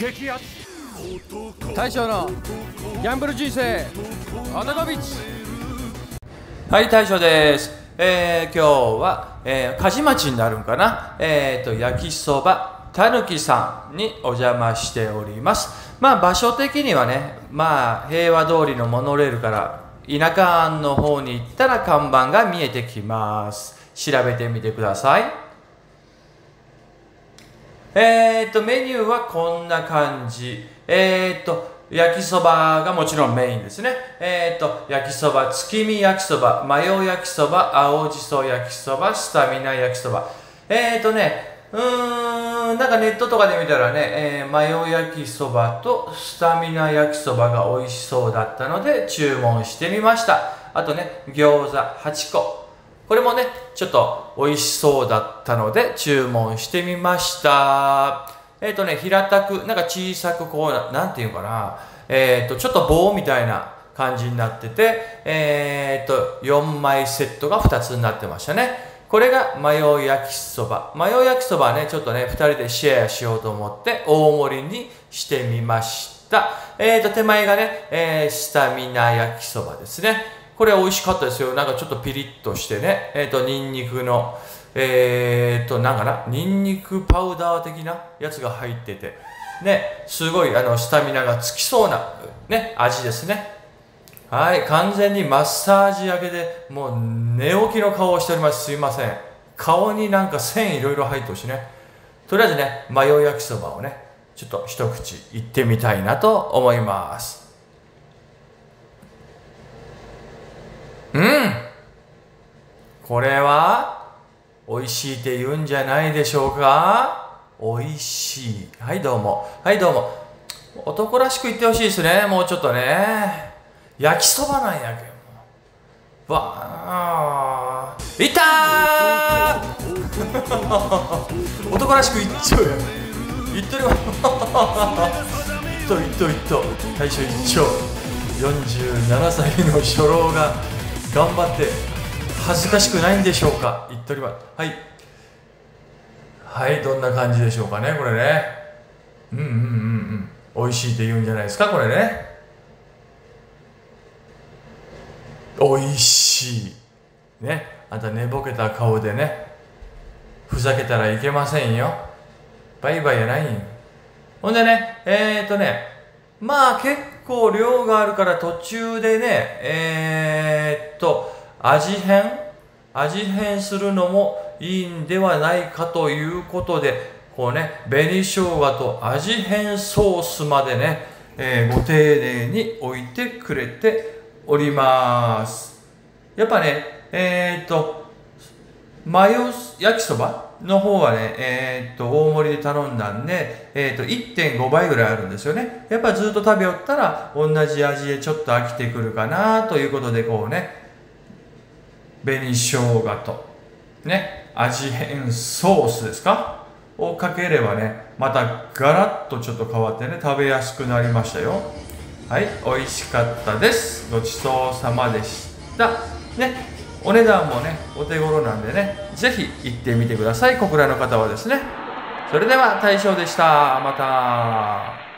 大将のギャンブル人生アドコビッチ。 はい、大将です。今日は、鍛冶町になるんかな、焼きそばたぬきさんにお邪魔しております。まあ場所的にはね、まあ平和通りのモノレールから田舎の方に行ったら看板が見えてきます。調べてみてください。メニューはこんな感じ。焼きそばがもちろんメインですね。焼きそば、月見焼きそば、マヨ焼きそば、青じそ焼きそば、スタミナ焼きそば。なんかネットとかで見たらね、マヨ焼きそばとスタミナ焼きそばが美味しそうだったので注文してみました。あとね、餃子8個。これもね、ちょっと美味しそうだったので注文してみました。平たく、なんか小さくこう、なんていうかな、ちょっと棒みたいな感じになってて、4枚セットが2つになってましたね。これがマヨ焼きそば。マヨ焼きそばはね、ちょっとね、2人でシェアしようと思って大盛りにしてみました。手前がね、スタミナ焼きそばですね。これ美味しかったですよ。なんかちょっとピリッとしてね、ニンニクの、なんかな、ニンニクパウダー的なやつが入ってて、ね、すごいスタミナがつきそうな、ね、味ですね。はい、完全にマッサージ明けで、もう寝起きの顔をしております。すいません。顔になんか線いろいろ入ってほしいね。とりあえずね、マヨ焼きそばをね、ちょっと一口いってみたいなと思います。これは美味しいって言うんじゃないでしょうか。美味しい。はいどうも。はいどうも。男らしく言ってほしいですね。もうちょっとね。焼きそばなんやけど。わあ。いったー男らしく言っちゃうよ。言っとります。いっと。大将一丁。47歳の初老が頑張って恥ずかしくないんでしょうか。言っとります。はい。はい、どんな感じでしょうかね、これね。美味しいって言うんじゃないですか、これね。美味しい。ね。あんた寝ぼけた顔でね、ふざけたらいけませんよ。バイバイやないんよ。ほんでね、まあ結構量があるから途中でね、味変するのもいいんではないかということで、こうね、紅生姜と味変ソースまでね、ご丁寧に置いてくれております。やっぱね、マヨ焼きそばの方はね、大盛りで頼んだんで、1.5 倍ぐらいあるんですよね。やっぱずっと食べよったら同じ味でちょっと飽きてくるかなということで、こうね、紅生姜とね、味変ソースですかをかければね、またガラッとちょっと変わってね、食べやすくなりましたよ。はい、美味しかったです。ごちそうさまでしたね。お値段もね、お手頃なんでね、ぜひ行ってみてください。小倉の方はですね。それでは大将でした。また。